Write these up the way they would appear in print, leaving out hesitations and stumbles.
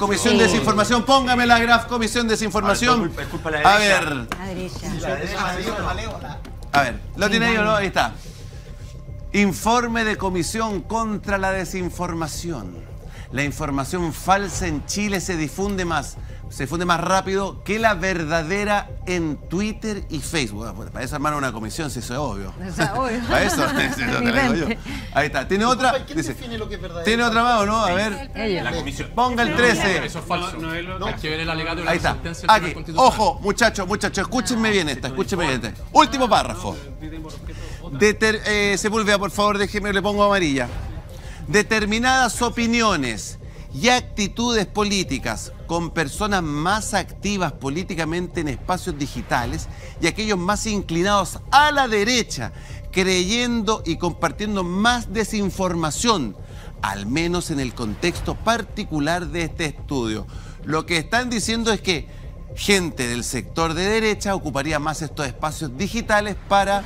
Comisión de Desinformación, póngame la graf, Comisión de Desinformación. A ver. A ver, ¿lo tiene ahí o no? Ahí está. Informe de Comisión contra la Desinformación. La información falsa en Chile se difunde más rápido que la verdadera en Twitter y Facebook. Bueno, para eso armar una comisión, si eso es obvio. O sea, obvio. Para eso te digo yo. Ahí está. ¿Tiene otra? ¿Quién define lo que es verdadero? ¿Tiene otra más o no? A ver. La comisión. Ponga el 13. Eso es falso. Hay que ver el alegato de la Ahí está. sentencia Aquí. Ojo, muchachos, escúchenme bien esta, escúchenme bien esta. Último párrafo. Sepúlveda, por favor, déjeme, le pongo amarilla. Determinadas opiniones y actitudes políticas con personas más activas políticamente en espacios digitales y aquellos más inclinados a la derecha, creyendo y compartiendo más desinformación, al menos en el contexto particular de este estudio. Lo que están diciendo es que gente del sector de derecha ocuparía más estos espacios digitales para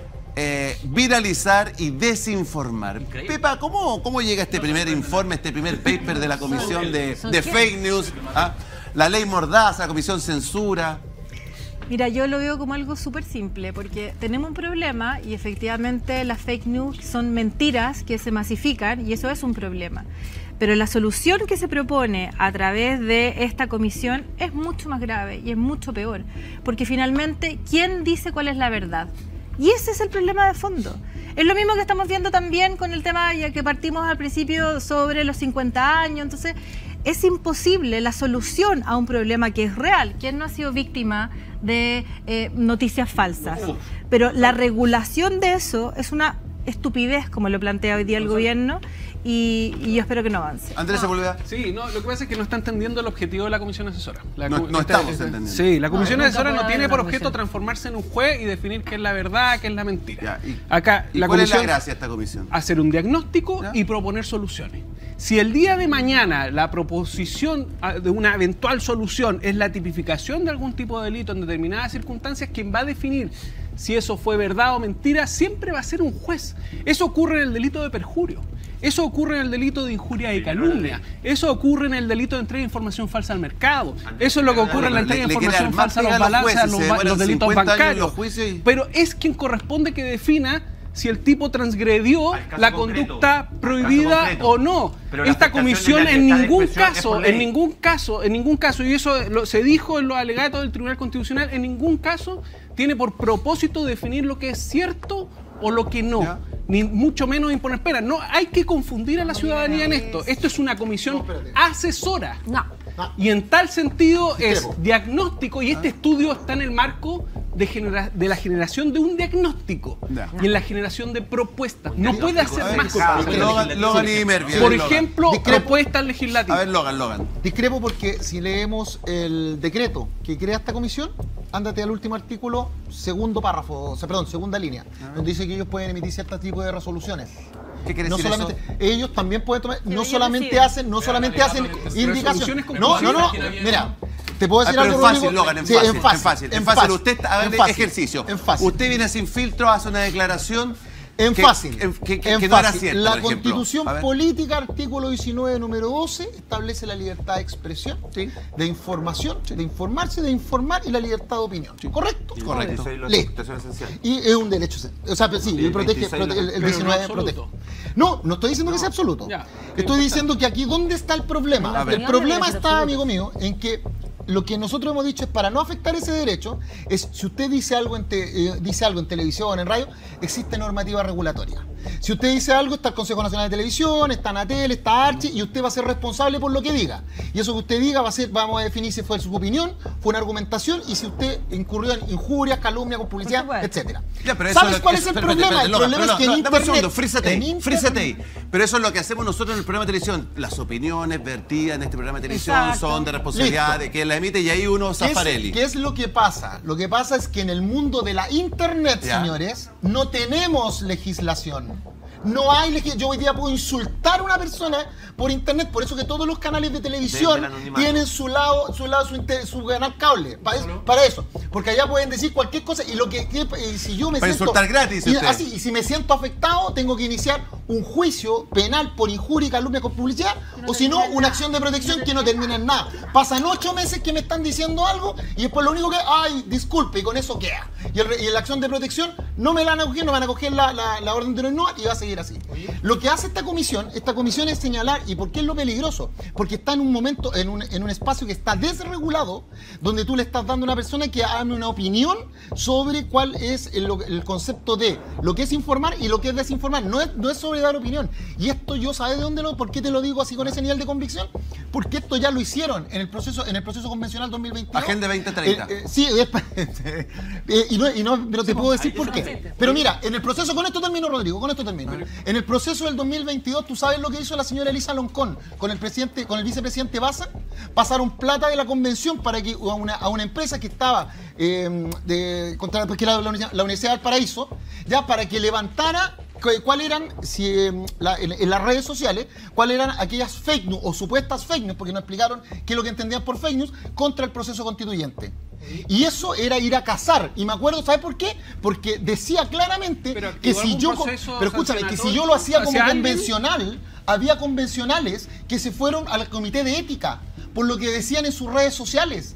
viralizar y desinformar. Pepa, ¿cómo llega este primer informe, este primer paper de la Comisión de Fake News? ¿Ah? La ley Mordaza, la Comisión Censura. Mira, yo lo veo como algo súper simple, porque tenemos un problema y efectivamente las fake news son mentiras que se masifican y eso es un problema. Pero la solución que se propone a través de esta comisión es mucho más grave y es mucho peor, porque finalmente, ¿quién dice cuál es la verdad? Y ese es el problema de fondo. Es lo mismo que estamos viendo también con el tema ya que partimos al principio sobre los 50 años. Entonces, es imposible la solución a un problema que es real. ¿Quién no ha sido víctima de noticias falsas? Pero la regulación de eso es una estupidez, como lo plantea hoy día el gobierno, y yo espero que no avance. Andrés Sepúlveda. Sí, no, lo que pasa es que no está entendiendo el objetivo de la comisión asesora. No estamos entendiendo. Sí, la comisión asesora no tiene por objeto transformarse en un juez y definir qué es la verdad, qué es la mentira. Acá, ¿Y cuál es la gracia de esta comisión? Hacer un diagnóstico y proponer soluciones. Si el día de mañana la proposición de una eventual solución es la tipificación de algún tipo de delito en determinadas circunstancias, quien va a definir si eso fue verdad o mentira siempre va a ser un juez. Eso ocurre en el delito de perjurio. Eso ocurre en el delito de injuria y calumnia. Eso ocurre en el delito de entrega de información falsa al mercado. Eso es lo que ocurre en la entrega de información falsa a los balances, los delitos bancarios. Pero es quien corresponde que defina si el tipo transgredió la conducta prohibida o no. Esta comisión en ningún caso, y eso se dijo en los alegatos del Tribunal Constitucional, en ningún caso tiene por propósito definir lo que es cierto o lo que no, ni mucho menos imponer penas. No hay que confundir a la ciudadanía en esto. Esto es una comisión asesora. Y en tal sentido es diagnóstico, y este estudio está en el marco de la generación de un diagnóstico y en la generación de propuestas. No puede hacer más. Por ejemplo, propuestas legislativas. A ver, Logan. Discrepo porque si leemos el decreto que crea esta comisión, ándate al último artículo, segundo párrafo, segunda línea, donde dice que ellos pueden emitir ciertos tipos de resoluciones. ¿Qué quiere decir eso? Ellos también pueden tomar, no solamente hacen indicaciones. No, mira, te puedo decir algo, fácil, Logan, en fácil. Usted, a ver, ejercicio. Usted viene sin filtro, hace una declaración que no era cierta, la Constitución Política, artículo 19, número 12, establece la libertad de expresión, de información, de informarse, de informar y la libertad de opinión. ¿Correcto? Correcto. Listo. Y es un derecho. O sea, sí, el 19 protege. No estoy diciendo que sea absoluto. Estoy diciendo que aquí, ¿dónde está el problema? El problema está, amigo mío, en que lo que nosotros hemos dicho es, para no afectar ese derecho, es si usted dice algo en televisión, en radio, existe normativa regulatoria. Si usted dice algo, está el Consejo Nacional de Televisión, está Anatel, está Archi, y usted va a ser responsable por lo que diga. Y eso que usted diga vamos a definir si fue su opinión, fue una argumentación, y si usted incurrió en injurias, calumnia, con publicidad, etc. ¿Sabes cuál es el problema? El problema es que en Internet... Frízate ahí. Pero eso es lo que hacemos nosotros en el programa de televisión. Las opiniones vertidas en este programa de televisión son de responsabilidad de quien la emite, y ahí uno zafarelli. ¿Qué es lo que pasa? Lo que pasa es que en el mundo de la Internet, señores, no tenemos legislación. No hay legislación. Yo hoy día puedo insultar a una persona por Internet. Por eso que todos los canales de televisión tienen su canal cable. Para eso. Porque allá pueden decir cualquier cosa. Y si yo me para siento... insultar gratis. Y si me siento afectado, tengo que iniciar un juicio penal por injuria y calumnia con publicidad, o si no, una acción de protección que no termina en nada. Pasan 8 meses que me están diciendo algo y después lo único que, ay, disculpe, y con eso queda. Y la acción de protección no me la van a coger, no van a coger la orden de no y va a seguir así. Lo que hace esta comisión es señalar, ¿y por qué es lo peligroso? Porque está en un momento, en un espacio que está desregulado, donde tú le estás dando a una persona que haga una opinión sobre cuál es el concepto de lo que es informar y lo que es desinformar. No es sobre dar opinión. Y esto yo, ¿sabes de dónde por qué te lo digo así con ese nivel de convicción? Porque esto ya lo hicieron en el proceso convencional 2022. Agenda 2030. Sí, pero te puedo decir por qué. Pero mira, en el proceso, con esto termino, Rodrigo, con esto termino. En el proceso del 2022, ¿tú sabes lo que hizo la señora Elisa Loncón con el vicepresidente Baza? Pasaron plata de la convención para que a una empresa que estaba porque era la Universidad del Paraíso, ya para que levantara cuáles eran, en las redes sociales, cuáles eran aquellas fake news o supuestas fake news, porque no explicaron qué es lo que entendían por fake news, contra el proceso constituyente. Y eso era ir a cazar. Y me acuerdo, ¿sabes por qué? Porque decía claramente que si yo... Pero escúchame, que si yo lo hacía como convencional, había convencionales que se fueron al comité de ética, por lo que decían en sus redes sociales.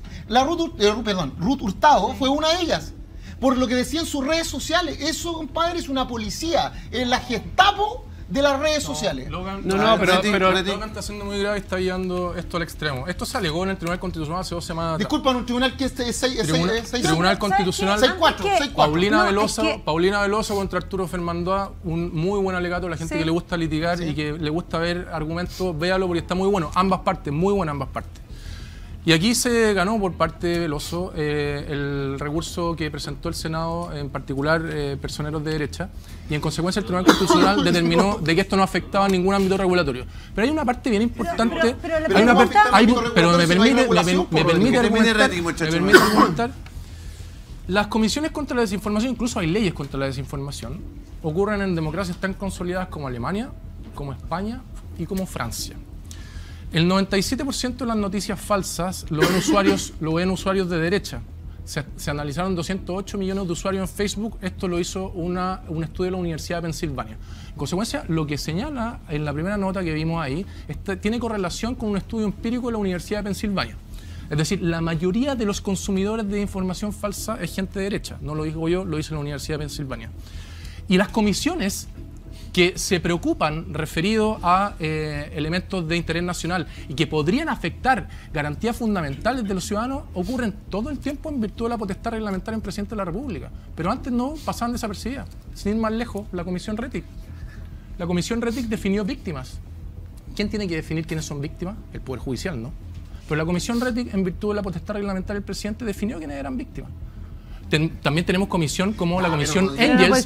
Ruth Hurtado fue una de ellas. Por lo que decían sus redes sociales. Eso, compadre, es una policía. Es la Gestapo de las redes sociales. Pero Logan está siendo muy grave y está llevando esto al extremo. Esto se alegó en el Tribunal Constitucional hace 2 semanas. Disculpa, en un tribunal que es Tribunal Constitucional 6-4. Paulina Veloso contra Arturo Fermandoa, un muy buen alegato. La gente que le gusta litigar y que le gusta ver argumentos, véalo porque está muy bueno. Ambas partes, muy buenas ambas partes. Y aquí se ganó por parte de Veloso el recurso que presentó el Senado, en particular personeros de derecha, y en consecuencia el Tribunal Constitucional determinó de que esto no afectaba a ningún ámbito regulatorio. Pero hay una parte bien importante, pero me permite argumentar. Las comisiones contra la desinformación, incluso hay leyes contra la desinformación, ocurren en democracias tan consolidadas como Alemania, como España y como Francia. El 97% de las noticias falsas lo ven usuarios de derecha. Se analizaron 208 millones de usuarios en Facebook. Esto lo hizo un estudio de la Universidad de Pensilvania. En consecuencia, lo que señala en la primera nota que vimos ahí tiene correlación con un estudio empírico de la Universidad de Pensilvania. Es decir, la mayoría de los consumidores de información falsa es gente de derecha. No lo digo yo, lo dice la Universidad de Pensilvania. Y las comisiones que se preocupan referido a elementos de interés nacional y que podrían afectar garantías fundamentales de los ciudadanos ocurren todo el tiempo en virtud de la potestad reglamentaria del presidente de la República. Pero antes no pasaban desapercibidas. Sin ir más lejos, la Comisión Rettig. La Comisión Rettig definió víctimas. ¿Quién tiene que definir quiénes son víctimas? El Poder Judicial, ¿no? Pero la Comisión Rettig, en virtud de la potestad reglamentaria del presidente, definió quiénes eran víctimas. También tenemos comisión como la Comisión Engels,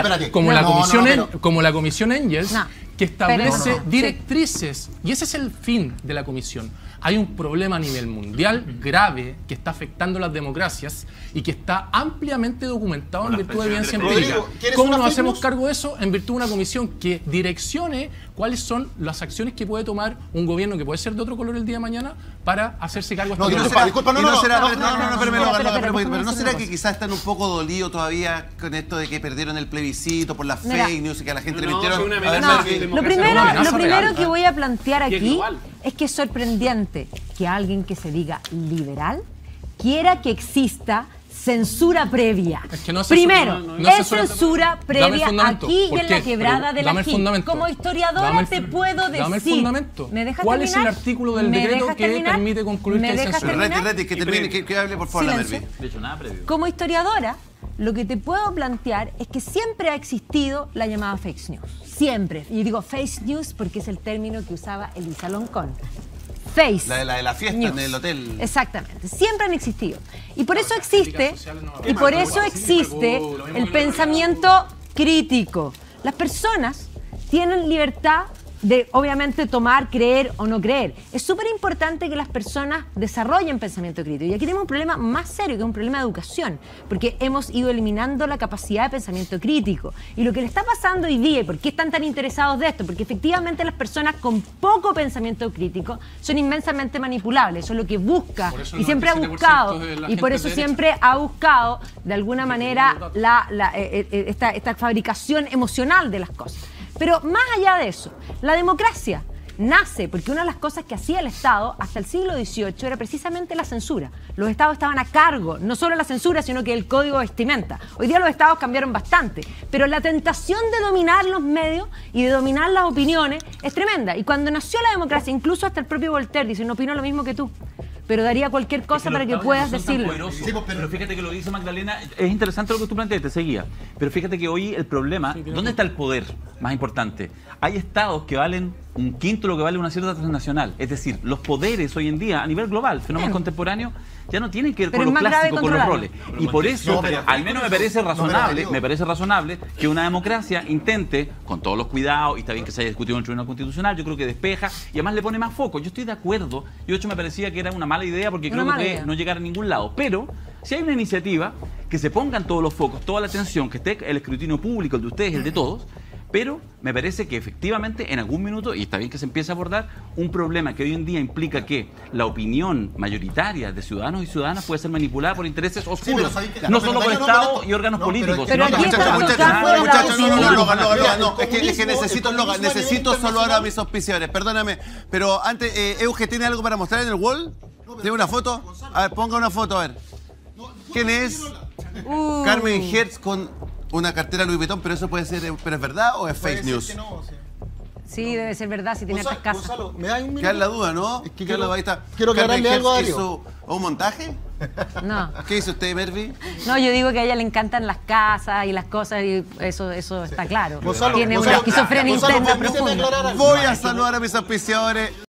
como la Comisión Engels, que establece directrices. Y ese es el fin de la comisión. Hay un problema a nivel mundial grave que está afectando las democracias y que está ampliamente documentado en virtud de evidencia empírica. ¿Cómo nos hacemos cargo de eso? En virtud de una comisión que direccione cuáles son las acciones que puede tomar un gobierno que puede ser de otro color el día de mañana para hacerse cargo de esto. Pero ¿no será que quizás están un poco dolidos todavía con esto de que perdieron el plebiscito por las fake news y que a la gente le mintieron? Lo primero que voy a plantear aquí es que es sorprendente que alguien que se diga liberal quiera que exista censura previa. Primero, es censura previa aquí y en la quebrada de la JIC. Como historiadora te puedo decir. Dame el fundamento. ¿Cuál es el artículo del decreto que permite concluir que hay censura? Que hable por favor la Mervi. Como historiadora, lo que te puedo plantear es que siempre ha existido la llamada fake news. Siempre. Y digo fake news porque es el término que usaba Elisa Loncón. Face. La de la fiesta news. En el hotel. Exactamente. Siempre han existido. Y por eso existe, el pensamiento crítico. Las personas tienen libertad de, obviamente, tomar, creer o no creer. Es súper importante que las personas desarrollen pensamiento crítico. Y aquí tenemos un problema más serio, que es un problema de educación, porque hemos ido eliminando la capacidad de pensamiento crítico. Y lo que le está pasando hoy día, y por qué están tan interesados de esto, porque efectivamente las personas con poco pensamiento crítico son inmensamente manipulables. Eso es lo que busca y siempre ha buscado. Y por eso siempre ha buscado, de alguna manera, esta fabricación emocional de las cosas. Pero más allá de eso, la democracia nace porque una de las cosas que hacía el Estado hasta el siglo XVIII era precisamente la censura. Los estados estaban a cargo, no solo de la censura, sino que el código de vestimenta. Hoy día los estados cambiaron bastante, pero la tentación de dominar los medios y de dominar las opiniones es tremenda. Y cuando nació la democracia, incluso hasta el propio Voltaire dice, no opino lo mismo que tú, pero daría cualquier cosa para que puedas decirlo. Sí, pero fíjate que lo dice Magdalena, es interesante lo que tú planteas, te seguía. Pero fíjate que hoy el problema, ¿dónde está el poder más importante? Hay estados que valen un quinto de lo que vale una cierta transnacional. Es decir, los poderes hoy en día, a nivel global, fenómenos contemporáneos, ya no tienen que ver con lo clásico, con los roles. Y por eso, al menos me parece razonable que una democracia intente, con todos los cuidados, y está bien que se haya discutido en el Tribunal Constitucional, yo creo que despeja y además le pone más foco. Yo estoy de acuerdo, y de hecho me parecía que era una mala idea porque creo que no llegar a ningún lado. Pero si hay una iniciativa que se pongan todos los focos, toda la atención, que esté el escrutinio público, el de ustedes, el de todos, pero me parece que efectivamente en algún minuto, y está bien que se empiece a abordar, un problema que hoy en día implica que la opinión mayoritaria de ciudadanos y ciudadanas puede ser manipulada por intereses oscuros, no solo por Estado y órganos políticos. Pero aquí no, es que necesito saludar a mis auspiciadores, perdóname, pero antes, Euge, ¿tiene algo para mostrar en el wall? ¿Tiene una foto? A ver, ponga una foto, a ver. ¿Quién es? Carmen Hertz con una cartera Louis Vuitton, pero eso puede ser, ¿pero es verdad o es fake news? Sí, debe ser verdad si tiene estas casas. Gonzalo, ¿me da un minuto? Queda la duda, ¿no? Es que quiero aclararle algo a Darío. ¿Hizo un montaje? No. ¿Qué dice usted, Mervi? No, yo digo que a ella le encantan las casas y las cosas y eso está claro. Gonzalo, tiene una esquizofrenia interna profunda. Voy a saludar a mis auspiciadores.